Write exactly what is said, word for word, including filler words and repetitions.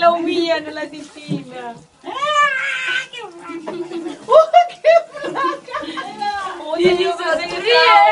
la humilla, no la discrimina. ¡Qué flaca! Oye, Dios, se ríe.